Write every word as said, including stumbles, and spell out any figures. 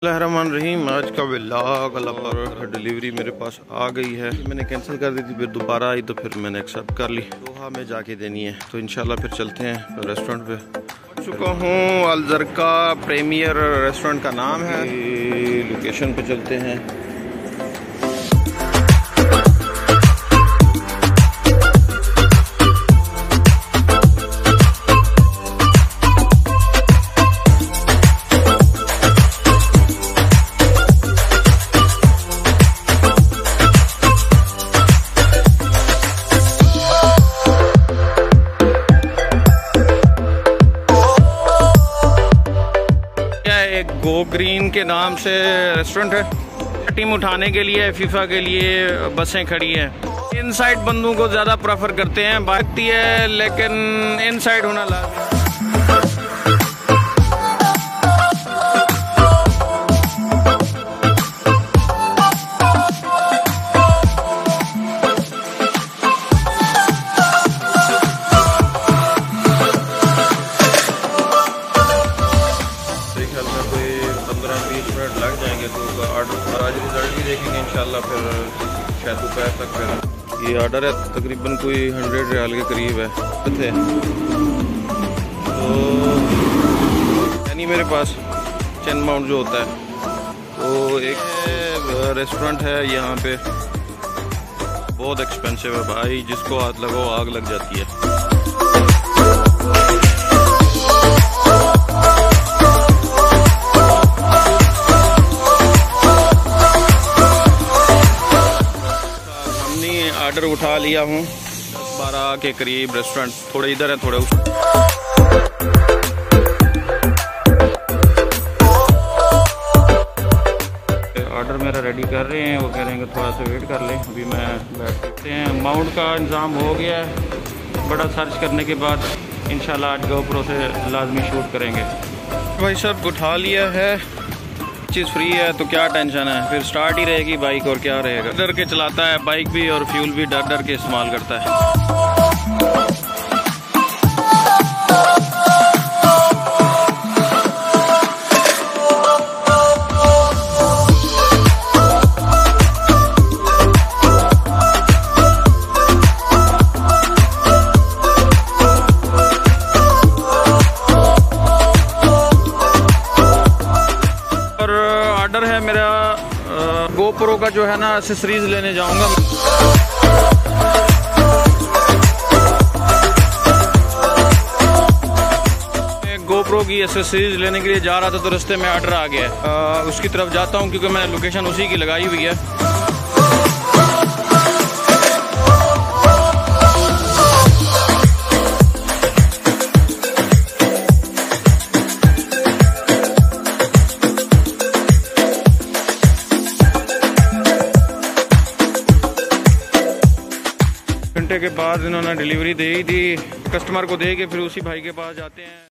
रहीम। आज का व्लॉग अल्लाह पर डिलीवरी मेरे पास आ गई है। मैंने कैंसिल कर दी थी, फिर दोबारा आई तो फिर मैंने एक्सेप्ट कर ली। दोहा में जाके देनी है तो इंशाल्लाह फिर चलते हैं रेस्टोरेंट पे। चुका हूँ अलजरका प्रीमियर रेस्टोरेंट का नाम है। लोकेशन पे चलते हैं। एक गो ग्रीन के नाम से रेस्टोरेंट है। टीम उठाने के लिए फीफा के लिए बसें खड़ी हैं। इन साइड बंदों को ज़्यादा प्रेफर करते हैं, भागती है लेकिन इन साइड होना लाजमी। पंद्रह बीस मिनट लग जाएंगे तो ऑर्डर और आज रिजल्ट भी देखेंगे इंशाल्लाह, फिर शायद दोपहर तक। फिर ये ऑर्डर है तकरीबन कोई हंड्रेड रियाल के करीब है थे। तो यानी मेरे पास टेन अमाउंट जो होता है तो एक रेस्टोरेंट है यहाँ पे, बहुत एक्सपेंसिव है भाई, जिसको हाथ लगाओ आग लग जाती है। ऑर्डर उठा लिया हूँ दस बारह के करीब। रेस्टोरेंट थोड़े इधर है थोड़े उस ऑर्डर मेरा रेडी कर रहे हैं। वो कह रहे हैं कि थोड़ा सा वेट कर लें, अभी मैं बैठते हैं। अमाउंट का इंतज़ाम हो गया है, बड़ा सर्च करने के बाद इंशाल्लाह आज गोप्रो से लाजमी शूट करेंगे। भाई साहब उठा लिया है, चीज़ फ्री है तो क्या टेंशन है, फिर स्टार्ट ही रहेगी बाइक और क्या रहेगा। डर के चलाता है बाइक भी और फ्यूल भी डर डर के इस्तेमाल करता है। ऑर्डर है मेरा गोप्रो का जो है ना, एक्सेसरीज लेने जाऊंगा। गोप्रो की एक्सेसरीज लेने के लिए जा रहा था तो रास्ते में ऑर्डर आ गया है। उसकी तरफ जाता हूं क्योंकि मैंने लोकेशन उसी की लगाई हुई है। घंटे के बाद इन्होंने डिलीवरी दे ही दी, कस्टमर को दे के फिर उसी भाई के पास जाते हैं।